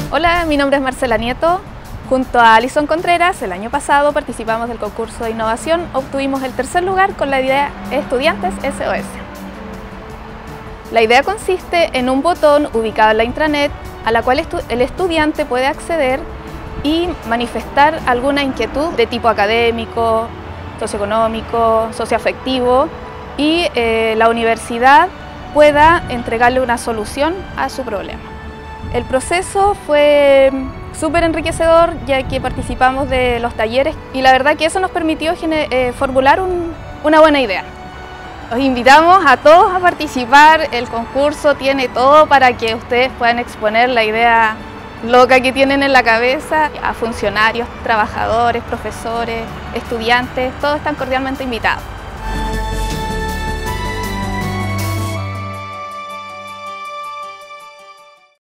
Hola, mi nombre es Marcela Nieto. Junto a Alison Contreras, el año pasado participamos del concurso de innovación, obtuvimos el tercer lugar con la idea Estudiantes SOS. La idea consiste en un botón ubicado en la intranet a la cual el estudiante puede acceder y manifestar alguna inquietud de tipo académico, socioeconómico, socioafectivo y la universidad pueda entregarle una solución a su problema. El proceso fue súper enriquecedor ya que participamos de los talleres y la verdad que eso nos permitió formular una buena idea. Los invitamos a todos a participar, el concurso tiene todo para que ustedes puedan exponer la idea loca que tienen en la cabeza a funcionarios, trabajadores, profesores, estudiantes, todos están cordialmente invitados.